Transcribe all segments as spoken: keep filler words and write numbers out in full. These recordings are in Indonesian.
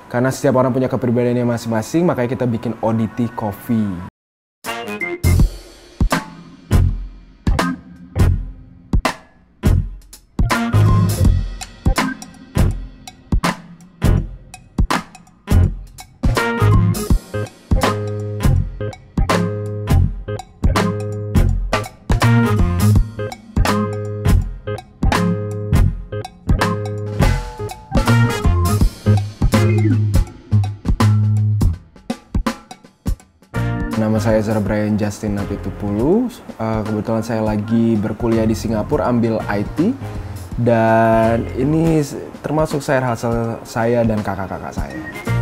Karena setiap orang punya kepribadiannya masing-masing, makanya kita bikin Oddity Coffee. Nama saya Zara Brian Justin Napitupulu. Uh, kebetulan saya lagi berkuliah di Singapura, ambil I T. Dan ini termasuk saya hasil saya dan kakak-kakak saya.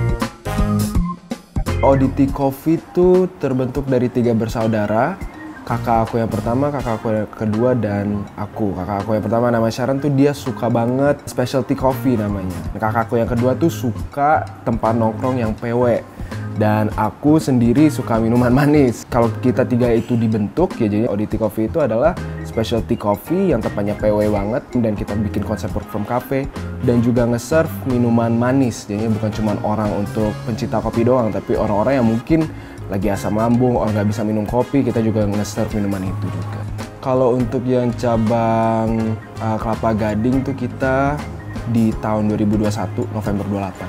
Oddity Coffee itu terbentuk dari tiga bersaudara. Kakak aku yang pertama, kakak aku yang kedua, dan aku. Kakak aku yang pertama nama Sharon tuh dia suka banget specialty coffee namanya. Kakak aku yang kedua tuh suka tempat nongkrong yang P W. Dan aku sendiri suka minuman manis. Kalau kita tiga itu dibentuk, ya jadi Oddity Coffee itu adalah specialty coffee yang tempatnya P W banget. Dan kita bikin konsep work from cafe dan juga nge-serve minuman manis. Jadi bukan cuma orang untuk pencinta kopi doang, tapi orang-orang yang mungkin lagi asam lambung, orang nggak bisa minum kopi, kita juga nge-serve minuman itu juga. Kalau untuk yang cabang uh, Kelapa Gading tuh kita di tahun dua ribu dua puluh satu, November dua puluh delapan.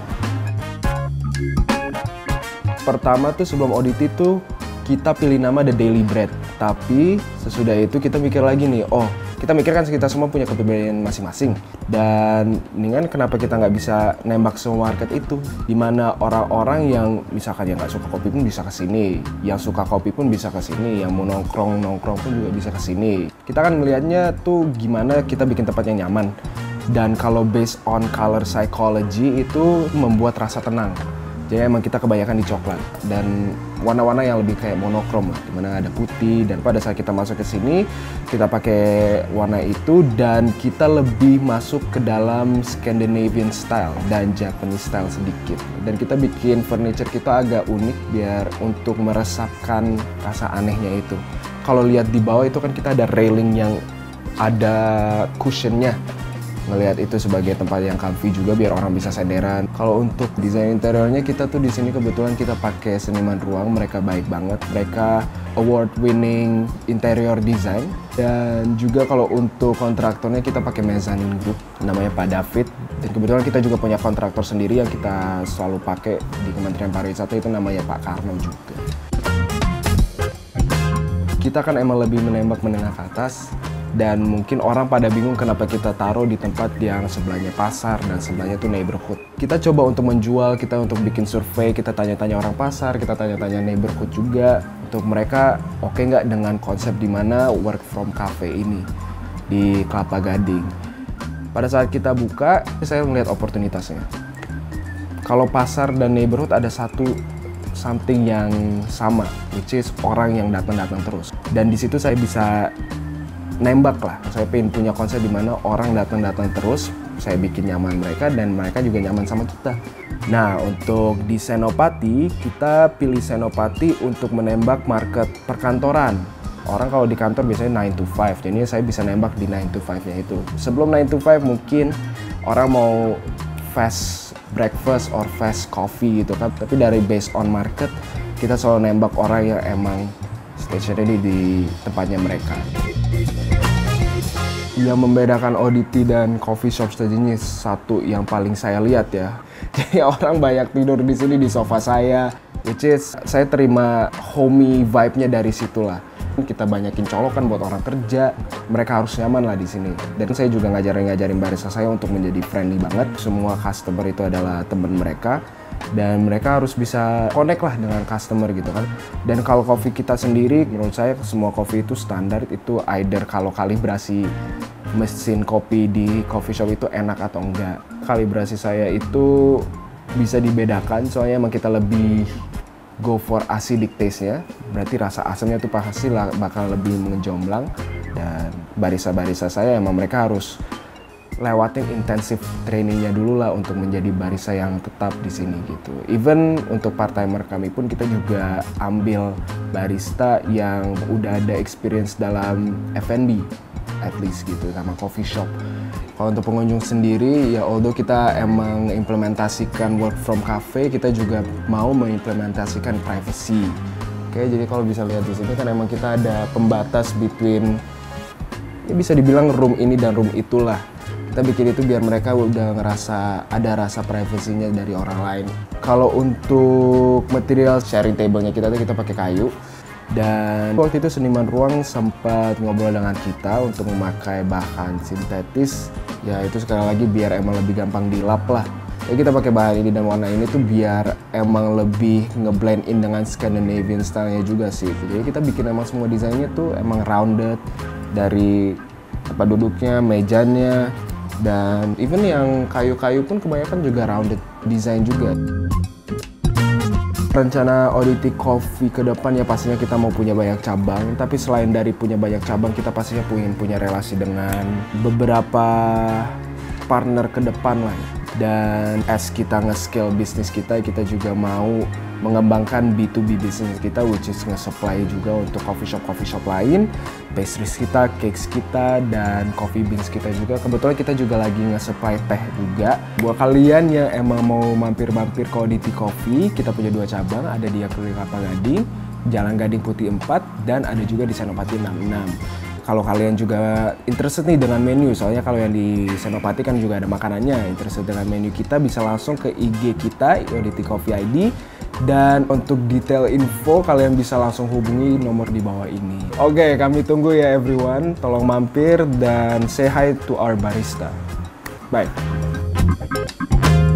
Pertama tuh sebelum Oddity tuh kita pilih nama The Daily Bread. Tapi sesudah itu kita mikir lagi nih, oh kita mikir kan kita semua punya kepribadian masing-masing. Dan dengan kenapa kita nggak bisa nembak semua market itu? Dimana orang-orang yang misalkan yang nggak suka kopi pun bisa kesini, yang suka kopi pun bisa kesini, yang mau nongkrong-nongkrong pun juga bisa kesini. Kita kan melihatnya tuh gimana kita bikin tempat yang nyaman. Dan kalau based on color psychology itu membuat rasa tenang. Jadi emang kita kebanyakan di coklat dan warna-warna yang lebih kayak monokrom lah, dimana ada putih. Dan pada saat kita masuk ke sini, kita pakai warna itu dan kita lebih masuk ke dalam Scandinavian style dan Japanese style sedikit. Dan kita bikin furniture kita agak unik biar untuk meresapkan rasa anehnya itu. Kalau lihat di bawah itu kan kita ada railing yang ada cushionnya. Ngelihat itu sebagai tempat yang comfy juga biar orang bisa senderan. Kalau untuk desain interiornya kita tuh di sini kebetulan kita pakai seniman ruang, mereka baik banget. Mereka award winning interior design. Dan juga kalau untuk kontraktornya kita pakai mezzanine group namanya Pak David. Dan kebetulan kita juga punya kontraktor sendiri yang kita selalu pakai di Kementerian Pariwisata, itu namanya Pak Karno juga. Kita kan emang lebih menembak menengah ke atas. Dan mungkin orang pada bingung kenapa kita taruh di tempat yang sebelahnya pasar dan sebelahnya tuh neighborhood. Kita coba untuk menjual, kita untuk bikin survei, kita tanya-tanya orang pasar, kita tanya-tanya neighborhood juga. Untuk mereka oke okay nggak dengan konsep di mana work from cafe ini di Kelapa Gading. Pada saat kita buka, saya melihat oportunitasnya. Kalau pasar dan neighborhood ada satu something yang sama, which is orang yang datang-datang terus. Dan di situ saya bisa nembak lah, saya pengen punya konsep di mana orang datang-datang terus, saya bikin nyaman mereka dan mereka juga nyaman sama kita. Nah, untuk di Senopati, kita pilih Senopati untuk menembak market perkantoran. Orang kalau di kantor biasanya nine to five, jadi saya bisa nembak di nine to five-nya itu. Sebelum nine to five mungkin orang mau fast breakfast or fast coffee gitu kan, tapi dari based on market, kita selalu nembak orang yang emang stationary di tempatnya mereka. Yang membedakan Oddity dan coffee shop sejenis satu yang paling saya lihat ya. Jadi orang banyak tidur di sini di sofa saya, which is saya terima homey vibe-nya dari situlah. Kita banyakin colokan buat orang kerja, mereka harus nyaman lah di sini. Dan saya juga ngajarin-ngajarin barista saya untuk menjadi friendly banget. Semua customer itu adalah teman mereka. Dan mereka harus bisa connect lah dengan customer gitu kan. Dan kalau kopi kita sendiri, menurut saya semua kopi itu standar, itu either kalau kalibrasi mesin kopi di coffee shop itu enak atau enggak. Kalibrasi saya itu bisa dibedakan, soalnya emang kita lebih go for acidic taste-nya. Berarti rasa asamnya tuh pasti bakal lebih menjomblang. Dan barista-barista saya emang mereka harus lewatin intensif trainingnya dulu lah untuk menjadi barista yang tetap di sini gitu. Even untuk part timer kami pun kita juga ambil barista yang udah ada experience dalam F and B. at least gitu, sama coffee shop. Kalau untuk pengunjung sendiri, ya although kita emang implementasikan work from cafe, kita juga mau mengimplementasikan privacy. Oke, jadi kalau bisa lihat di sini kan emang kita ada pembatas between, ya bisa dibilang room ini dan room itulah. Kita bikin itu biar mereka udah ngerasa ada rasa privasinya dari orang lain. Kalau untuk material sharing table-nya kita tuh kita pakai kayu. Dan waktu itu seniman ruang sempat ngobrol dengan kita untuk memakai bahan sintetis. Ya itu sekali lagi biar emang lebih gampang dilap lah. Jadi kita pakai bahan ini dan warna ini tuh biar emang lebih ngeblend in dengan Scandinavian style-nya juga sih. Jadi kita bikin emang semua desainnya tuh emang rounded. Dari tempat duduknya, mejanya, dan even yang kayu-kayu pun kebanyakan juga rounded design juga. Rencana Oddity Coffee ke depan ya pastinya kita mau punya banyak cabang, tapi selain dari punya banyak cabang, kita pastinya ingin punya relasi dengan beberapa partner ke depan lah. Dan as kita nge-scale bisnis kita, kita juga mau mengembangkan B to B bisnis kita, which is nge-supply juga untuk coffee shop-coffee shop lain, pastries kita, cakes kita, dan coffee beans kita juga. Kebetulan kita juga lagi nge-supply teh juga. Buat kalian yang emang mau mampir-mampir ke Oddity Coffee, kita punya dua cabang, ada di Keliling Kelapa Gading, Jalan Gading Putih empat, dan ada juga di Senopati enam puluh enam. Kalau kalian juga interested nih dengan menu, soalnya kalau yang di Senopati kan juga ada makanannya, interested dengan menu kita bisa langsung ke I G kita, Oddity Coffee I D. Dan untuk detail info kalian bisa langsung hubungi nomor di bawah ini. Oke, kami tunggu ya everyone, tolong mampir dan say hi to our barista. Bye.